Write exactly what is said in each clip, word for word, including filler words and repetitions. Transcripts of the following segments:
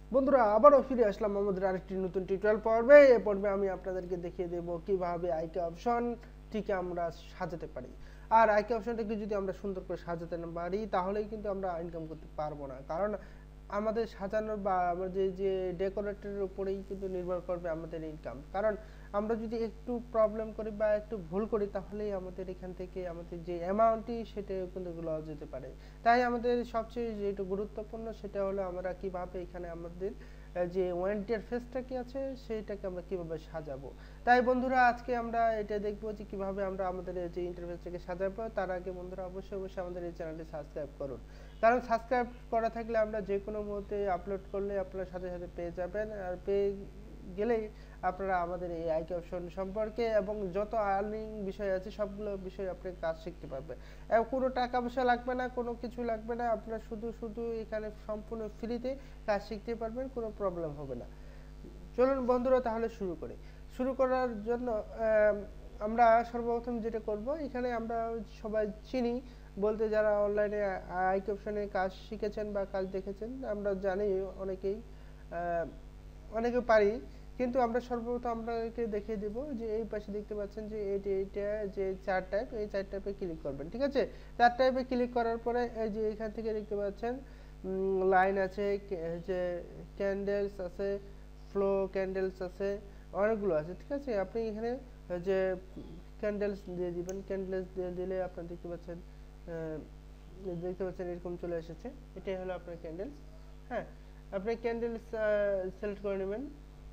বন্ধুরা আবারও ফিরে আসলাম আমাদের আরেকটি নতুন টিউটোরিয়াল পর্বে। এই পর্বে আমি আপনাদেরকে দেখিয়ে দেব কিভাবে আইকে অপশনটিকে আমরা সাজাতে পারি। আর আইকে অপশনটাকে যদি আমরা সুন্দর করে সাজাতে না পারি তাহলেই কিন্তু আমরা ইনকাম করতে পারবো না, কারণ আমাদের সাজানোর বা আমাদের যে ডেকোরেটরের উপরেই কিন্তু নির্ভর করবে আমাদের ইনকাম। কারণ আমরা যদি একটু প্রবলেম করি বা একটু ভুল করি তাহলেই আমাদের এখান থেকে আমাদের যে অ্যামাউন্টটি সেটা কিন্তু লস যেতে পারে। তাই আমাদের সবচেয়ে যেটা গুরুত্বপূর্ণ সেটা হলো আমরা কিভাবে এখানে আমাদের যে ইন্টারফেসটা কি আছে সেইটাকে আমরা কিভাবে সাজাবো। তাই বন্ধুরা আজকে আমরা এটা দেখবো যে কিভাবে আমরা আমাদের যে ইন্টারফেসটাকে সাজাবো। তার আগে বন্ধুরা অবশ্যই অবশ্যই আমাদের এই চ্যানেলটি সাবস্ক্রাইব করুন, কারণ সাবস্ক্রাইব করা থাকলে আমরা যে কোনো মুহূর্তে আপলোড করলে আপনারা সাথে সাথে পেয়ে যাবেন। আর পেয়ে গেলেই আপনারা আমাদের এই আইকে অপশন সম্পর্কে এবং যত আর্নিং বিষয় আছে সবগুলো বিষয়ে আপনি কাজ শিখতে পারবেন। এবং কোনো টাকা পয়সা লাগবে না, কোনো কিছু লাগবে না, আপনারা শুধু শুধু এখানে সম্পূর্ণ ফ্রিতে কাজ শিখতে পারবেন, কোনো প্রবলেম হবে না। চলুন বন্ধুরা তাহলে শুরু করি। শুরু করার জন্য আমরা সর্বপ্রথম যেটা করব, এখানে আমরা সবাই চিনি বলতে যারা অনলাইনে আইকে অপশনে কাজ শিখেছেন বা কাজ দেখেছেন আমরা জানি অনেকেই অনেকে পারি, কিন্তু আমরা সর্বপ্রথম আপনাকে দেখিয়ে দেব যে এই পাশে দেখতে পাচ্ছেন যে এইটা এইটা যে চার টাইপ, এই চার টাইপে ক্লিক করবেন। ঠিক আছে, চার টাইপে ক্লিক করার পরে এই যে এখান থেকে দেখতে পাচ্ছেন লাইন আছে, যে ক্যান্ডেলস আছে, ফ্লো ক্যান্ডেলস আছে, অনেকগুলো আছে। ঠিক আছে, আপনি এখানে যে ক্যান্ডেলস দিয়ে দিবেন, ক্যান্ডেলস দিয়ে দিলে আপনারা দেখতে পাচ্ছেন দেখতে পাচ্ছেন এরকম চলে এসেছে। এটাই হলো আপনার ক্যান্ডেলস। হ্যাঁ, আপনি ক্যান্ডেলস সিলেক্ট করে নেবেন।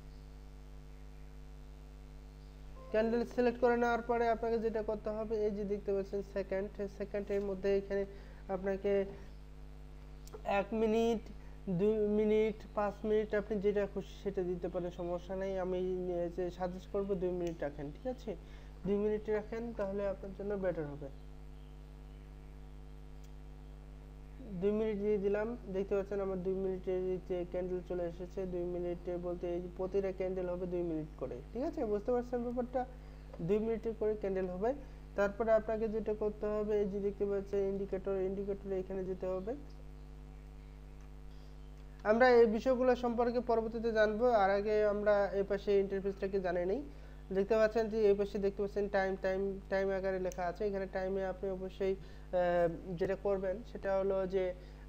ক্যান্ডেল সিলেক্ট করে নেওয়ার পরে আপনাকে যেটা করতে হবে, এই যে দেখতে পাচ্ছেন সেকেন্ড, সেকেন্ডের মধ্যে এখানে আপনাকে এক মিনিট, দুই মিনিট, পাঁচ মিনিট আপনি যেটা খুশি সেটা দিতে পারেন, সমস্যা নেই। আমি যে সাজেস্ট করবো দুই মিনিট রাখেন। ঠিক আছে, দুই মিনিট রাখেন তাহলে আপনার জন্য বেটার হবে। দুই মিনিট দিয়ে দিলাম, দেখতে পাচ্ছেন আমার দুই মিনিটের যে ক্যান্ডেল চলে এসেছে। দুই মিনিটে বলতে এই প্রতিটা ক্যান্ডেল হবে দুই মিনিট করে। ঠিক আছে, বুঝতে পারছেন ব্যাপারটা, দুই মিনিটের করে ক্যান্ডেল হবে। তারপরে আপনাকে যেটা করতে হবে, এই যে দেখতে পাচ্ছেন ইন্ডিকেটর, ইন্ডিকেটরে এখানে যেতে হবে। আমরা এই বিষয়গুলো সম্পর্কে পরবর্তীতে জানবো, আর আগে আমরা এই পাশে ইন্টারফেসটাকে জানি নেই। দেখতে পাচ্ছেন যে এই পাশে দেখতে পাচ্ছেন টাইম, টাইম টাইম আকারে লেখা আছে। এখানে টাইমে আপনি অবশ্যই যেটা করবেন সেটা হলো যে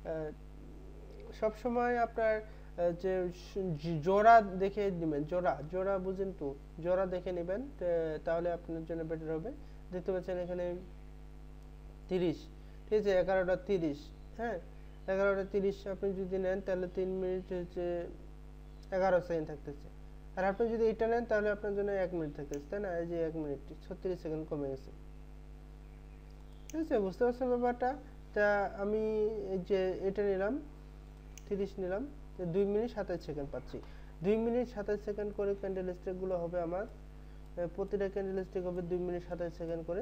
সব সময় আপনার যে জোড়া দেখে নেবেন, জোড়া জোড়া বুঝেন তো, জোড়া দেখে নেবেন, তাহলে আপনার জন্য বেটার হবে। দেখতে পাচ্ছেন এখানে তিরিশ, ঠিক আছে, এগারোটা তিরিশ। হ্যাঁ, এগারোটা তিরিশ আপনি যদি নেন তাহলে তিন মিনিট হচ্ছে এগারো সেকেন্ড থাকতেছে। আর আপনি যদি এটা নেন তাহলে আপনার জন্য এক মিনিট থাকতেছে, তাই না? এই যে এক মিনিট ছত্রিশ সেকেন্ড কমে গেছে। ঠিক আছে, বুঝতে পারছেন ব্যাপারটা। তা আমি এই যে এটা নিলাম, তিরিশ নিলাম, দুই মিনিট সাতাশ সেকেন্ড পাচ্ছি। দুই মিনিট সাতাশ সেকেন্ড করে ক্যান্ডেল স্টিকগুলো হবে আমার, প্রতিটা ক্যান্ডেল স্টিক হবে দুই মিনিট সাতাশ সেকেন্ড করে।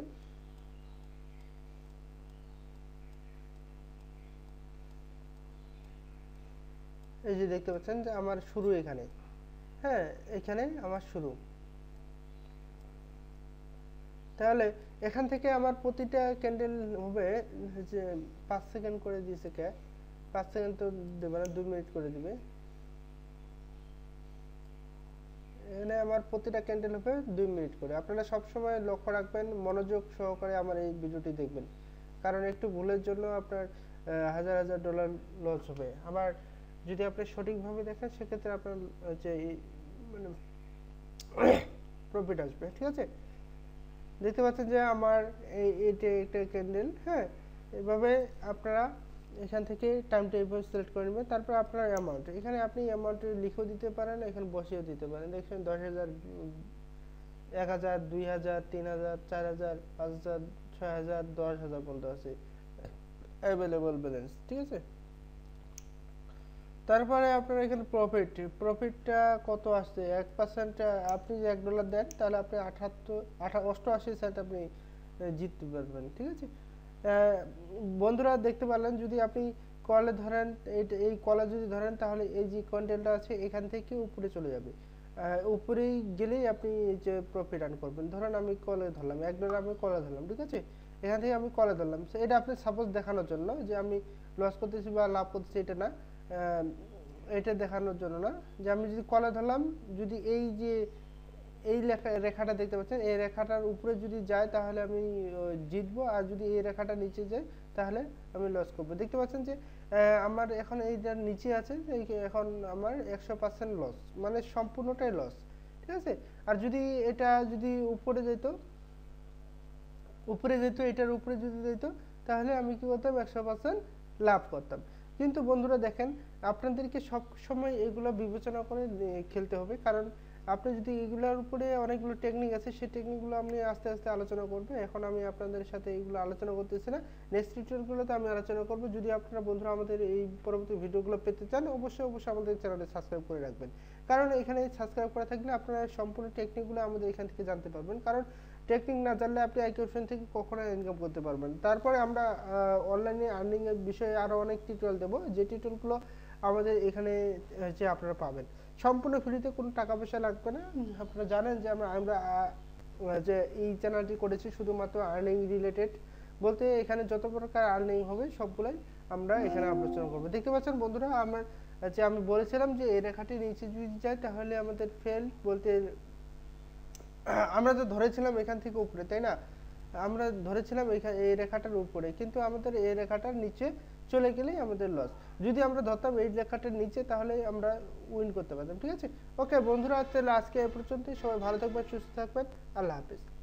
এই যে দেখতে পাচ্ছেন যে আমার শুরু এখানে, হ্যাঁ এখানে আমার শুরু। তাহলে এখান থেকে আমার প্রতিটা ক্যান্ডেল হবে যে পাঁচ সেকেন্ড করে দিয়েছে, কে পাঁচ সেকেন্ড তো দেবে না, দুই মিনিট করে দিবে। এখানে আমার প্রতিটা ক্যান্ডেল হবে দুই মিনিট করে। আপনারা সব সময় লক্ষ্য রাখবেন, মনোযোগ সহকারে আমার এই ভিডিওটি দেখবেন, কারণ একটু ভুলের জন্য আপনার হাজার হাজার ডলার লস হবে। আবার যদি আপনি সঠিকভাবে দেখেন সেক্ষেত্রে আপনার যে মানে প্রফিট আসবে। ঠিক আছে, দেখতে পাচ্ছেন যে আমার এই এটা একটা ক্যান্ডেল। হ্যাঁ, এভাবে আপনারা এখান থেকে টাইমটা এইভাবে সিলেক্ট করে নেবেন। তারপর আপনার অ্যামাউন্ট, এখানে আপনি অ্যামাউন্ট লিখেও দিতে পারেন, এখানে বসিয়েও দিতে পারেন। দেখছেন দশ হাজার, এক হাজার, দুই হাজার, তিন হাজার, চার হাজার, পাঁচ হাজার, ছয় হাজার, দশ হাজার পর্যন্ত আছে অ্যাভেলেবল ব্যালেন্স। ঠিক আছে, তারপরে আপনার এখানে প্রফিট, প্রফিটটা কত আসছে, এক পার্সেন্ট। আপনি যে এক ডলার দেন তাহলে আপনি আঠাত্তর আঠা অষ্টআশি সেন্ট আপনি জিততে পারবেন। ঠিক আছে বন্ধুরা, দেখতে পারলেন যদি আপনি কলে ধরেন, এই কলে যদি ধরেন তাহলে এই যে কন্টেন্টটা আছে এখান থেকে উপরে চলে যাবে, উপরেই গেলেই আপনি যে প্রফিট আর্ন করবেন। ধরেন আমি কলে ধরলাম, এক ডলার আমি কলে ধরলাম, ঠিক আছে, এখান থেকে আমি কলে ধরলাম। এটা আপনি সাপোজ দেখানোর জন্য যে আমি লস করতেছি বা লাভ করতেছি এটা না, এটা দেখানোর জন্য না, যে আমি যদি কলা ধরলাম, যদি এই যে এই লেখা রেখাটা দেখতে পাচ্ছেন, এই রেখাটার উপরে যদি যায় তাহলে আমি জিতবো, আর যদি এই রেখাটা নিচে যায় তাহলে আমি লস করবো। দেখতে পাচ্ছেন যে আমার এখন এইটার নিচে আছে, এখন আমার একশো পার্সেন্ট লস, মানে সম্পূর্ণটাই লস, ঠিক আছে। আর যদি এটা যদি উপরে যেত, উপরে যেত এটার উপরে যদি যেত তাহলে আমি কি করতাম, একশো পার্সেন্ট লাভ করতাম। কিন্তু বন্ধুরা দেখেন, আপনাদেরকে সব সময় এগুলো বিবেচনা করে খেলতে হবে, কারণ আপনি যদি এগুলোর উপরে অনেকগুলো টেকনিক আছে, সেই টেকনিকগুলো আমি আস্তে আস্তে আলোচনা করব। এখন আমি আপনাদের সাথে এগুলো আলোচনা করতেছি না, নেক্সট টিউটোরিয়ালগুলোতে আমি আলোচনা করব। যদি আপনারা বন্ধুরা আমাদের এই পরবর্তী ভিডিওগুলো পেতে চান, অবশ্যই অবশ্যই আমাদের চ্যানেলটি সাবস্ক্রাইব করে রাখবেন, কারণ এখানে সাবস্ক্রাইব করা থাকলে আপনারা সম্পূর্ণ টেকনিকগুলো আমাদের এখান থেকে জানতে পারবেন। কারণ টেকনিক না জানলে আপনি আইকিউ অপশন থেকে কখনো ইনকাম করতে পারবেন। তারপরে আমরা অনলাইনে আর্নিং এর বিষয়ে আরো অনেক টিউটোরিয়াল দেব, যে টিউটোরিয়ালগুলো আমাদের এখানে যে আপনারা পাবেন সম্পূর্ণ ফ্রিতে, কোনো টাকা পয়সা লাগবে না। আপনারা জানেন যে আমরা আমরা যে এই চ্যানেলটি করেছি শুধুমাত্র আর্নিং রিলেটেড, বলতে এখানে যত প্রকার আর্নিং হবে সবগুলাই আমরা এখানে আলোচনা করব। দেখতে পাচ্ছেন বন্ধুরা, আমার যে আমি বলেছিলাম যে এই রেখাটি নিচে যদি যায় তাহলে আমাদের ফেল, বলতে আমরা তো ধরেছিলাম এখান থেকে উপরে, তাই না? আমরা ধরেছিলাম এই রেখাটার উপরে, কিন্তু আমাদের এই রেখাটার নিচে চলে গেলেই আমাদের লস। যদি আমরা ধরতাম এই রেখাটার নিচে তাহলে আমরা উইন করতে পারতাম, ঠিক আছে। ওকে বন্ধুরা, তাহলে আজকে এ পর্যন্তই। সবাই ভালো থাকবেন, সুস্থ থাকবেন, আল্লাহ হাফেজ।